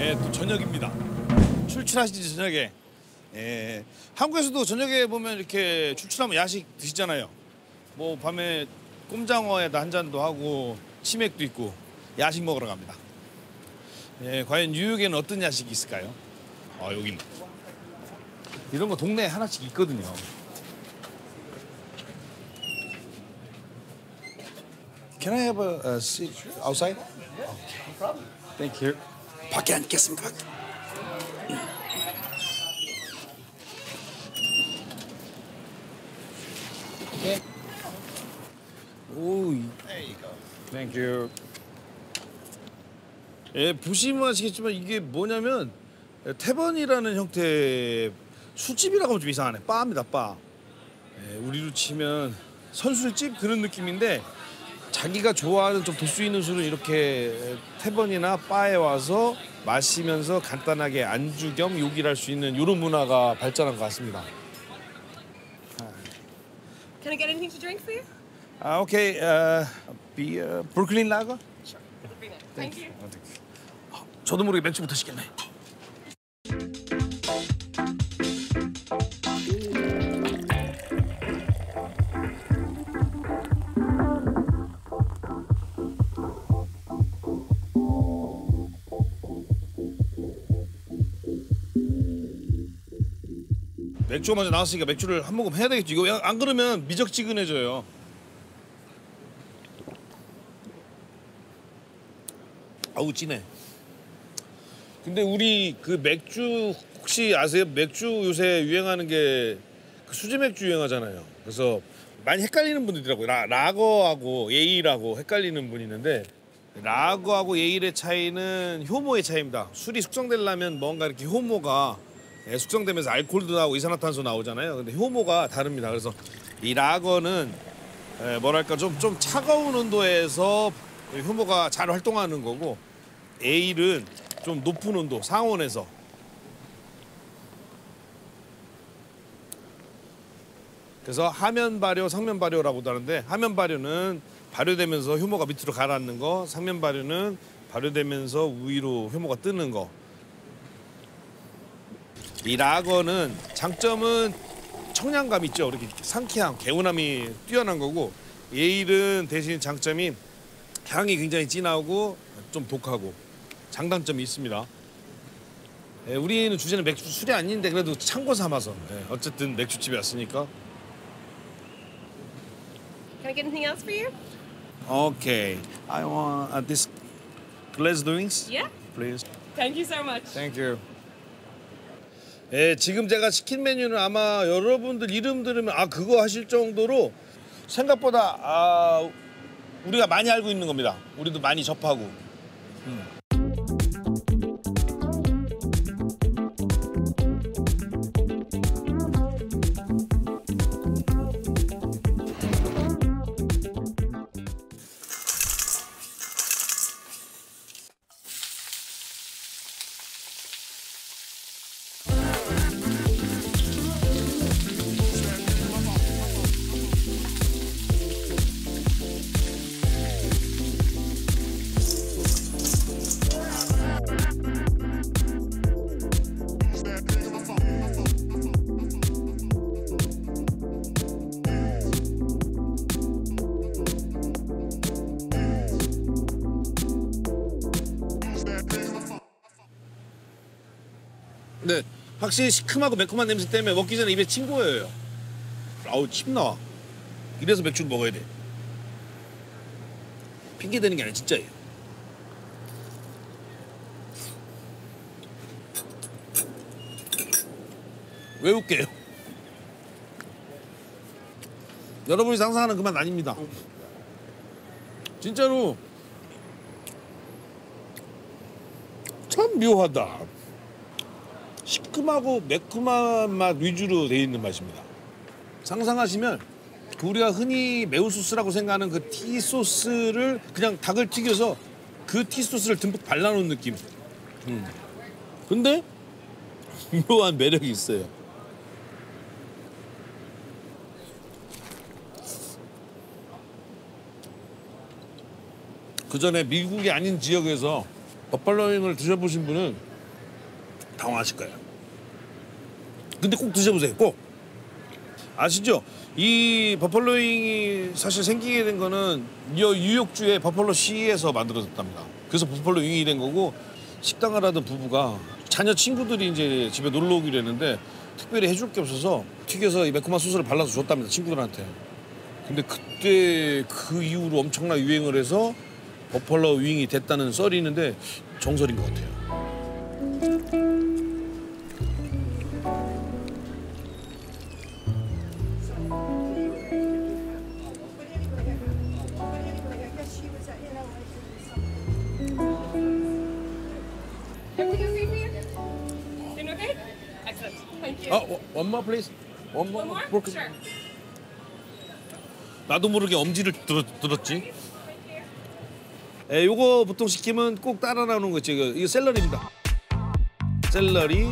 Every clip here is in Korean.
예, 또 저녁입니다. 출출하시지 저녁에. 예, 한국에서도 저녁에 보면 이렇게 출출하면 야식 드시잖아요. 뭐 밤에 꼼장어에다 한 잔도 하고 치맥도 있고 야식 먹으러 갑니다. 예, 과연 뉴욕에는 어떤 야식이 있을까요? 여기 이런 거 동네에 하나씩 있거든요. Can I have a seat outside? Okay. Thank you. 밖에 앉겠습니다. 밖에. Okay. 오, there you go. Thank you. 예, 보시면 아시겠지만 이게 뭐냐면 태번이라는 형태의 술집이라고 하면 좀 이상하네. 바입니다, 바. 예, 우리로 치면 선술집 그런 느낌인데 자기가 좋아하는 좀 도수 있는 술은 이렇게 태번이나 바에 와서 마시면서 간단하게 안주 겸 요기를 할 수 있는 이런 문화가 발전한 것 같습니다. Can I get anything to drink for you? Okay. Beer, Brooklyn Lager? Sure. Bring it. Thank you. 저도 모르게 맥주부터 시켰네. 맥주가 먼저 나왔으니까 맥주를 한 모금 해야 되겠지. 이거 안 그러면 미적지근해져요. 아우 진해. 근데 우리 그 맥주 혹시 아세요? 맥주 요새 유행하는 게 그 수제 맥주 유행하잖아요. 그래서 많이 헷갈리는 분들 있더라고요. 라거하고 에일하고 헷갈리는 분이 있는데 라거하고 에일의 차이는 효모의 차이입니다. 술이 숙성되려면 뭔가 이렇게 효모가 숙성되면서 알코올도 나오고 이산화탄소 나오잖아요. 근데 효모가 다릅니다. 그래서 이 라거는 뭐랄까 좀 차가운 온도에서 효모가 잘 활동하는 거고 에일은 좀 높은 온도 상온에서 그래서 하면 발효, 상면 발효라고도 하는데 하면 발효는 발효되면서 효모가 밑으로 가라앉는 거, 상면 발효는 발효되면서 위로 효모가 뜨는 거. 이 라거는 장점은 청량감 있죠. 이렇게 상쾌함, 개운함이 뛰어난 거고 에일은 대신 장점이 향이 굉장히 진하고 좀 독하고 장단점이 있습니다. 우리는 주제는 맥주 술이 아닌데 그래도 참고 삼아서 어쨌든 맥주집에 왔으니까. Can I get anything else for you? Okay, I want this glazed wings. Yeah. Please. Thank you so much. Thank you. 예, 지금 제가 시킨 메뉴는 아마 여러분들 이름 들으면 그거 하실 정도로 생각보다 우리가 많이 알고 있는 겁니다. 우리도 많이 접하고. 네, 확실히 시큼하고 매콤한 냄새 때문에 먹기 전에 입에 침 고여요. 아우 침 나와. 이래서 맥주를 먹어야 돼. 핑계 대는 게 아니라 진짜예요. 왜 웃게요? 여러분이 상상하는 그 맛 아닙니다. 진짜로 참 묘하다. 시큼하고 매콤한 맛 위주로 돼 있는 맛입니다. 상상하시면 우리가 흔히 매운 소스라고 생각하는 그 티 소스를 그냥 닭을 튀겨서 그 티 소스를 듬뿍 발라놓은 느낌. 근데 묘한 매력이 있어요. 그 전에 미국이 아닌 지역에서 버팔로윙을 드셔보신 분은 당황하실 거예요. 근데 꼭 드셔보세요. 꼭. 아시죠? 이 버팔로 윙이 사실 생기게 된 거는 뉴욕주의 버팔로 시에서 만들어졌답니다. 그래서 버팔로 윙이 된 거고 식당을 하던 부부가 자녀 친구들이 이제 집에 놀러 오기로 했는데 특별히 해줄 게 없어서 튀겨서 이 매콤한 소스를 발라서 줬답니다. 친구들한테. 근데 그때 그 이후로 엄청나게 유행을 해서 버팔로 윙이 됐다는 썰이 있는데 정설인 것 같아요. Everything okay for you? Doing okay? Excellent. Thank you. One more please. One One more. more? Sure. 나도 모르게 엄지를 들었지. 요거 보통 시키면 꼭 따라 나오는 거 있죠. 이거 샐러리입니다. 샐러리,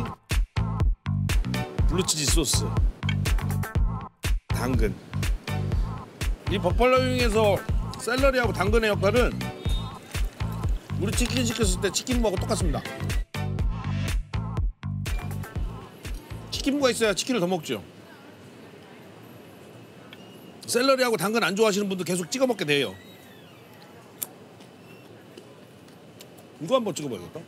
블루치즈 소스, 당근. 이 버팔로 윙에서 샐러리하고 당근의 역할은 우리 치킨 시켰을 때 치킨무하고 똑같습니다. 치킨무가 있어야 치킨을 더 먹죠. 샐러리하고 당근 안 좋아하시는 분들 계속 찍어 먹게 돼요. 이거 한번 찍어봐야겠다.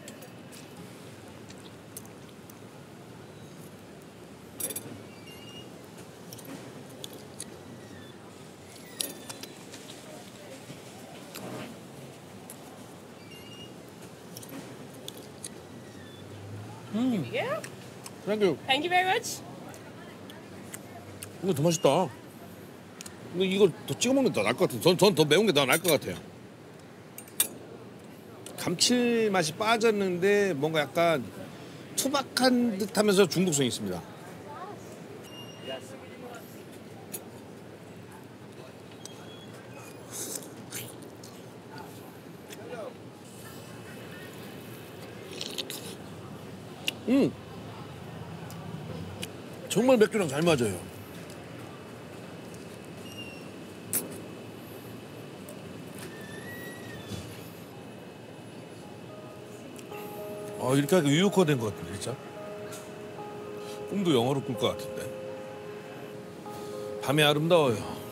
Yeah. 땡큐. Thank you very much. 이거 더 맛있다. 이거 더 찍어 먹는 게 더 나을 것 같아요. 전 더 매운 게 더 나을 것 같아요. 감칠맛이 빠졌는데 뭔가 약간 투박한 듯하면서 중독성이 있습니다. 정말 맥주랑 잘 맞아요. 이렇게 하니까 유효화된 것 같은데 진짜. 꿈도 영어로 꿀 것 같은데. 밤이 아름다워요.